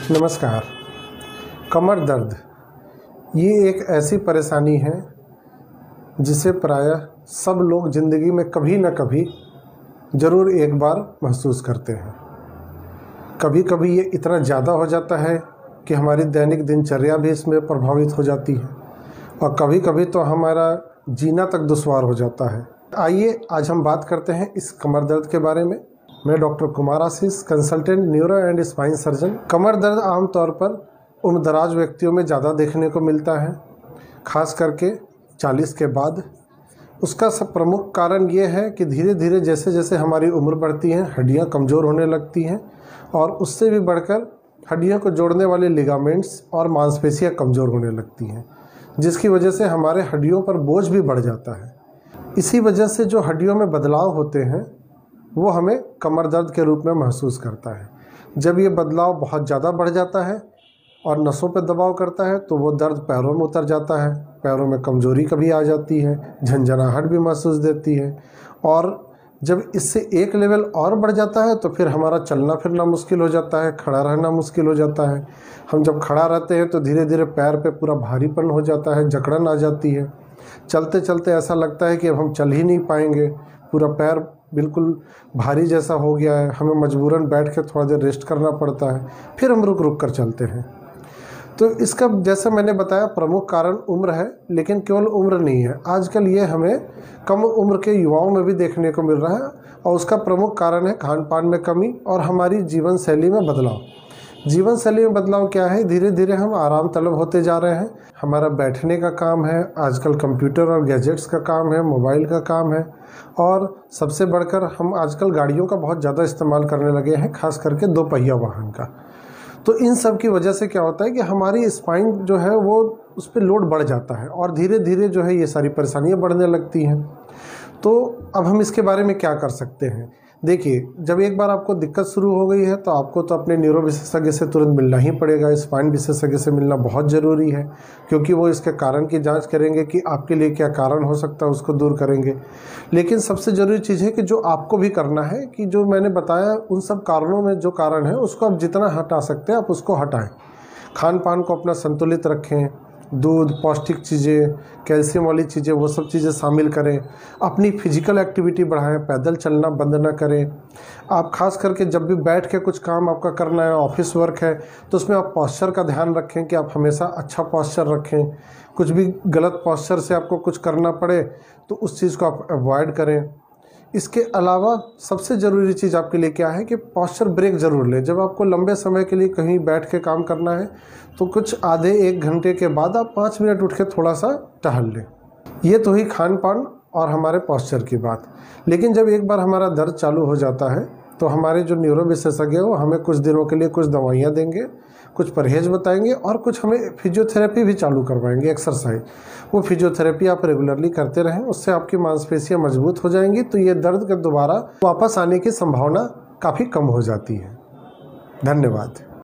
नमस्कार। कमर दर्द ये एक ऐसी परेशानी है जिसे प्रायः सब लोग ज़िंदगी में कभी न कभी ज़रूर एक बार महसूस करते हैं। कभी कभी ये इतना ज़्यादा हो जाता है कि हमारी दैनिक दिनचर्या भी इसमें प्रभावित हो जाती है और कभी कभी तो हमारा जीना तक दुश्वार हो जाता है। आइए आज हम बात करते हैं इस कमर दर्द के बारे में। मैं doctor Kumar Ashish, consultant neuro and spine surgeon. कमर दर्द आमतौर पर उम्रदराज व्यक्तियों में ज़्यादा देखने को मिलता है, खास करके 40 के बाद। उसका सब प्रमुख कारण ये है कि धीरे धीरे जैसे जैसे हमारी उम्र बढ़ती है हड्डियाँ कमज़ोर होने लगती हैं और उससे भी बढ़कर हड्डियों को जोड़ने वाले लिगामेंट्स और मांसपेशियाँ कमज़ोर होने लगती हैं, जिसकी वजह से हमारे हड्डियों पर बोझ भी बढ़ जाता है। इसी वजह से जो हड्डियों में बदलाव होते हैं वो हमें कमर दर्द के रूप में महसूस करता है। जब ये बदलाव बहुत ज़्यादा बढ़ जाता है और नसों पर दबाव करता है तो वो दर्द पैरों में उतर जाता है, पैरों में कमज़ोरी कभी आ जाती है, झंझनाहट भी महसूस देती है। और जब इससे एक लेवल और बढ़ जाता है तो फिर हमारा चलना फिरना मुश्किल हो जाता है, खड़ा रहना मुश्किल हो जाता है। हम जब खड़ा रहते हैं तो धीरे धीरे पैर पे पूरा भारीपन हो जाता है, जकड़न आ जाती है। चलते चलते ऐसा लगता है कि अब हम चल ही नहीं पाएंगे, पूरा पैर बिल्कुल भारी जैसा हो गया है। हमें मजबूरन बैठ के थोड़ा देर रेस्ट करना पड़ता है, फिर हम रुक रुक कर चलते हैं। तो इसका जैसा मैंने बताया प्रमुख कारण उम्र है, लेकिन केवल उम्र नहीं है। आजकल ये हमें कम उम्र के युवाओं में भी देखने को मिल रहा है और उसका प्रमुख कारण है खान पान में कमी और हमारी जीवन शैली में बदलाव। जीवन शैली में बदलाव क्या है? धीरे धीरे हम आराम तलब होते जा रहे हैं। हमारा बैठने का काम है, आजकल कंप्यूटर और गैजेट्स का काम है, मोबाइल का काम है और सबसे बढ़कर हम आजकल गाड़ियों का बहुत ज़्यादा इस्तेमाल करने लगे हैं, खास करके 2 पहिया वाहन का। तो इन सब की वजह से क्या होता है कि हमारी स्पाइन जो है वो उस पर लोड बढ़ जाता है और धीरे धीरे जो है ये सारी परेशानियाँ बढ़ने लगती हैं। तो अब हम इसके बारे में क्या कर सकते हैं? देखिए, जब एक बार आपको दिक्कत शुरू हो गई है तो आपको तो अपने न्यूरो विशेषज्ञ से तुरंत मिलना ही पड़ेगा। स्पाइन विशेषज्ञ से मिलना बहुत ज़रूरी है क्योंकि वो इसके कारण की जांच करेंगे कि आपके लिए क्या कारण हो सकता है, उसको दूर करेंगे। लेकिन सबसे ज़रूरी चीज़ है कि जो आपको भी करना है कि जो मैंने बताया उन सब कारणों में जो कारण है उसको आप जितना हटा सकते हैं आप उसको हटाएँ। खान पान को अपना संतुलित रखें, दूध, पौष्टिक चीज़ें, कैल्शियम वाली चीज़ें, वो सब चीज़ें शामिल करें। अपनी फिजिकल एक्टिविटी बढ़ाएं, पैदल चलना बंद ना करें। आप खास करके जब भी बैठ के कुछ काम आपका करना है, ऑफिस वर्क है, तो उसमें आप पॉस्चर का ध्यान रखें कि आप हमेशा अच्छा पॉस्चर रखें। कुछ भी गलत पॉस्चर से आपको कुछ करना पड़े तो उस चीज़ को आप अवॉइड करें। इसके अलावा सबसे ज़रूरी चीज़ आपके लिए क्या है कि पॉस्चर ब्रेक ज़रूर लें। जब आपको लंबे समय के लिए कहीं बैठ के काम करना है तो कुछ आधे 1 घंटे के बाद आप 5 मिनट उठ के थोड़ा सा टहल लें। ये तो ही खान पान और हमारे पॉस्चर की बात। लेकिन जब एक बार हमारा दर्द चालू हो जाता है तो हमारे जो न्यूरो विशेषज्ञ हैं वो हमें कुछ दिनों के लिए कुछ दवाइयाँ देंगे, कुछ परहेज बताएंगे और कुछ हमें फिजियोथेरेपी भी चालू करवाएंगे, एक्सरसाइज। वो फिजियोथेरेपी आप रेगुलरली करते रहें, उससे आपकी मांसपेशियाँ मजबूत हो जाएंगी तो ये दर्द के दोबारा वापस आने की संभावना काफ़ी कम हो जाती है। धन्यवाद।